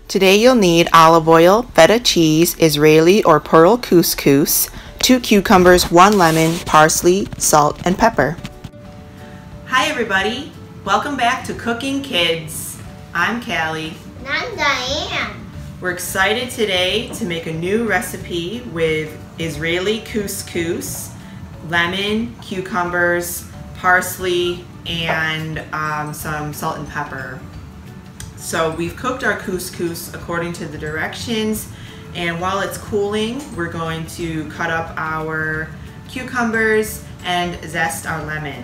Today you'll need olive oil, feta cheese, Israeli or pearl couscous, 2 cucumbers, 1 lemon, parsley, salt, and pepper. Hi everybody, welcome back to Cooking Kids. I'm Callie. And I'm Diane. We're excited today to make a new recipe with Israeli couscous, lemon, cucumbers, parsley, and some salt and pepper. So we've cooked our couscous according to the directions, and while it's cooling, we're going to cut up our cucumbers and zest our lemon.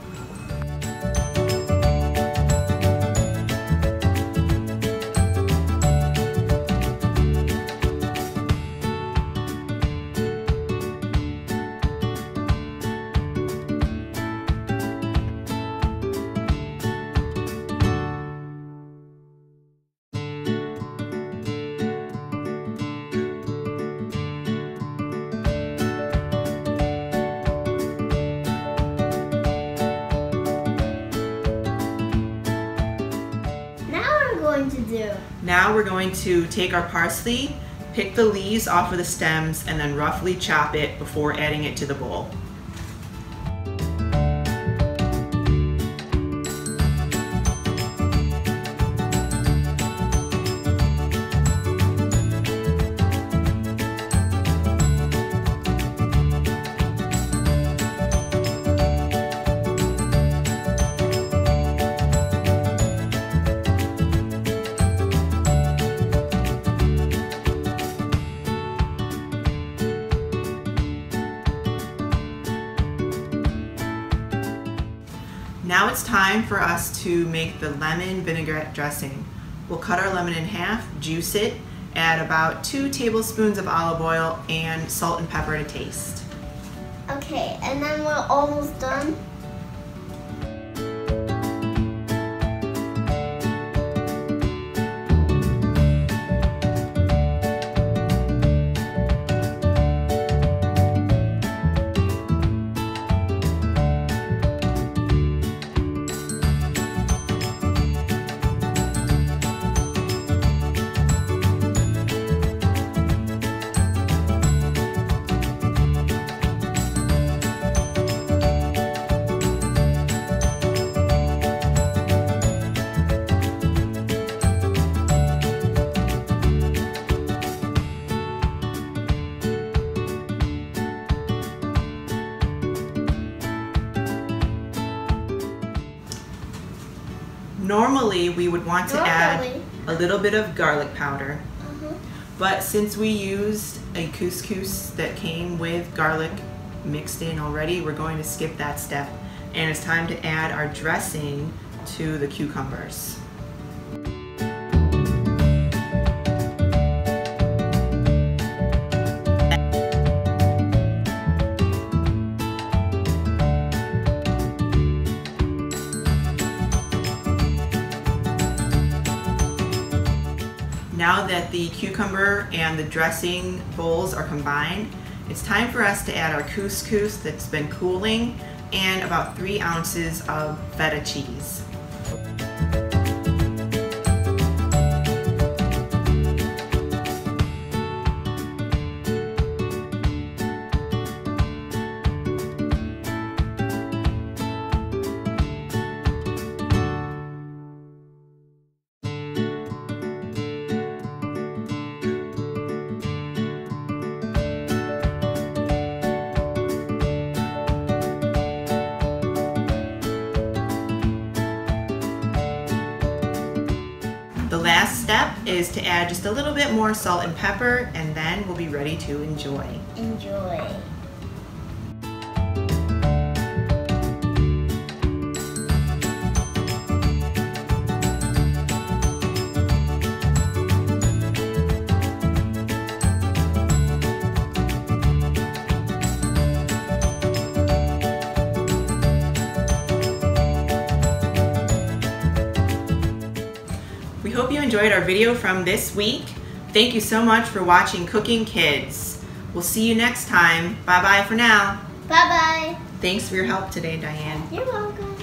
Now we're going to take our parsley, pick the leaves off of the stems, and then roughly chop it before adding it to the bowl. Now it's time for us to make the lemon vinaigrette dressing. We'll cut our lemon in half, juice it, add about 2 tablespoons of olive oil, and salt and pepper to taste. Okay, and then we're almost done. Normally, we would want to add a little bit of garlic powder, but since we used a couscous that came with garlic mixed in already, we're going to skip that step, and it's time to add our dressing to the cucumbers. Now that the cucumber and the dressing bowls are combined, it's time for us to add our couscous that's been cooling and about 3 ounces of feta cheese. The last step is to add just a little bit more salt and pepper, and then we'll be ready to enjoy. Enjoy. We hope you enjoyed our video from this week. Thank you so much for watching Cooking Kids. We'll see you next time. Bye-bye for now. Bye-bye. Thanks for your help today, Diane. You're welcome.